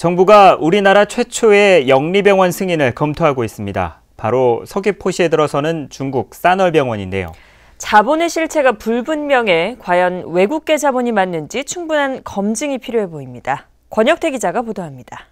정부가 우리나라 최초의 영리병원 승인을 검토하고 있습니다. 바로 서귀포시에 들어서는 중국 싸널병원인데요. 자본의 실체가 불분명해 과연 외국계 자본이 맞는지 충분한 검증이 필요해 보입니다. 권혁태 기자가 보도합니다.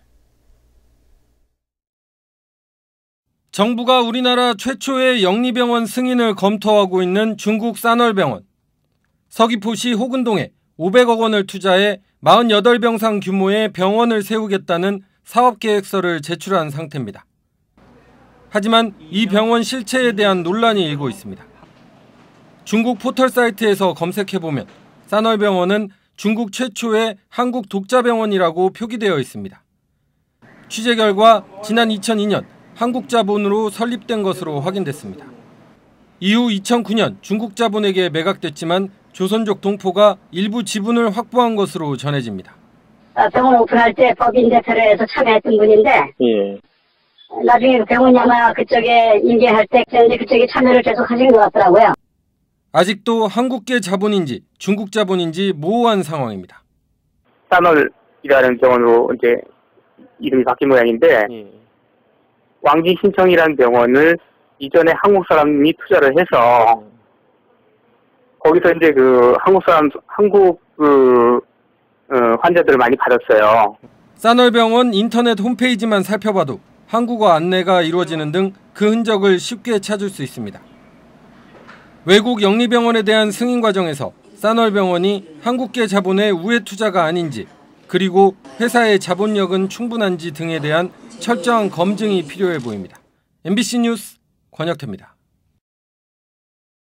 정부가 우리나라 최초의 영리병원 승인을 검토하고 있는 중국 싸널병원. 서귀포시 호근동에 500억 원을 투자해 48병상 규모의 병원을 세우겠다는 사업계획서를 제출한 상태입니다. 하지만 이 병원 실체에 대한 논란이 일고 있습니다. 중국 포털 사이트에서 검색해보면 싸널병원은 중국 최초의 한국 독자병원이라고 표기되어 있습니다. 취재 결과 지난 2002년 한국 자본으로 설립된 것으로 확인됐습니다. 이후 2009년 중국 자본에게 매각됐지만 조선족 동포가 일부 지분을 확보한 것으로 전해집니다. 병원 오픈할 때 법인 대표를 해서 참여했던 분인데 나중에 병원이 아마 그쪽에 인계할 때 그쪽에 참여를 계속 하신 것 같더라고요. 아직도 한국계 자본인지 중국 자본인지 모호한 상황입니다. 싸널이라는 병원으로 이제 이름이 바뀐 모양인데 왕진신청이라는 병원을 이전에 한국 사람이 투자를 해서 거기서 이제 한국 환자들을 많이 받았어요. 싸널병원 인터넷 홈페이지만 살펴봐도 한국어 안내가 이루어지는 등 그 흔적을 쉽게 찾을 수 있습니다. 외국 영리병원에 대한 승인 과정에서 싸널병원이 한국계 자본의 우회 투자가 아닌지, 그리고 회사의 자본력은 충분한지 등에 대한 철저한 검증이 필요해 보입니다. MBC 뉴스 권혁태입니다.